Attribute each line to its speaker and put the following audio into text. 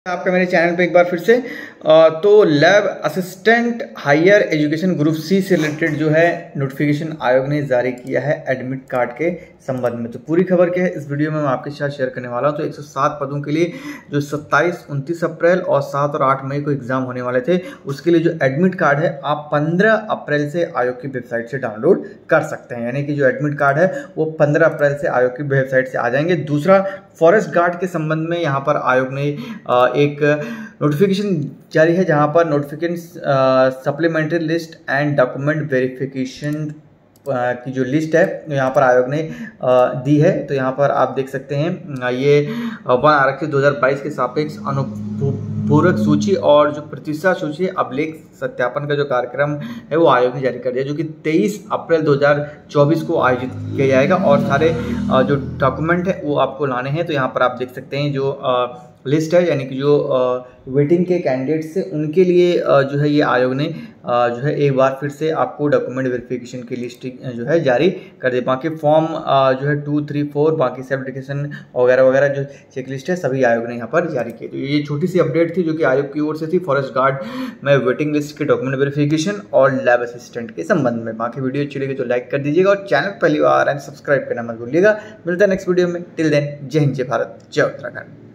Speaker 1: आपका मेरे चैनल पे एक बार फिर से तो lab assistant higher education group C से रिलेटेड जो है नोटिफिकेशन आयोग ने जारी किया है एडमिट कार्ड के संबंध में। तो पूरी खबर क्या है इस वीडियो में मैं आपके साथ शेयर करने वाला हूं। तो 107 पदों के लिए जो 27, 29 अप्रैल और 7 और 8 मई को एग्जाम होने वाले थे, उसके लिए जो एडमिट कार्ड है आप 15 अप्रैल से आयोग की वेबसाइट से डाउनलोड कर सकते हैं। यानी कि जो एडमिट कार्ड है वो 15 अप्रैल से आयोग की वेबसाइट से आ जाएंगे। दूसरा, फॉरेस्ट गार्ड के संबंध में यहाँ पर आयोग ने एक नोटिफिकेशन जारी है, जहां पर notification supplementary list and document verification की जो लिस्ट है यहाँ पर आयोग ने दी है। तो यहाँ पर आप देख सकते हैं ये वन आरक्षित 2022 के सापेक्ष अनुपूरक सूची और जो प्रतिशत सूची अभिलेख सत्यापन का जो कार्यक्रम है वो आयोग ने जारी कर दिया, जो कि 23 अप्रैल 2024 को आयोजित किया जाएगा। और सारे जो डॉक्यूमेंट है वो आपको लाने हैं। तो यहाँ पर आप देख सकते हैं जो लिस्ट है, यानी कि जो वेटिंग के कैंडिडेट्स से उनके लिए जो है ये आयोग ने जो है एक बार फिर से आपको डॉक्यूमेंट वेरिफिकेशन की लिस्ट जो है जारी कर दे। बाकी फॉर्म जो है 2, 3, 4 बाकी सर्टिफिकेशन वगैरह वगैरह जो चेकलिस्ट है सभी आयोग ने यहाँ पर जारी की। तो ये छोटी सी अपडेट थी जो कि आयोग की ओर से थी फॉरेस्ट गार्ड में वेटिंग लिस्ट के डॉक्यूमेंट वेरिफिकेशन और लैब असिस्टेंट के संबंध में। बाकी वीडियो अच्छी लगी तो लाइक कर दीजिएगा और चैनल पहली बार सब्सक्राइब करना मत भूलिएगा। मिलता है नेक्स्ट वीडियो में। टिल देन जय हिंद, जय भारत, जय उत्तराखंड।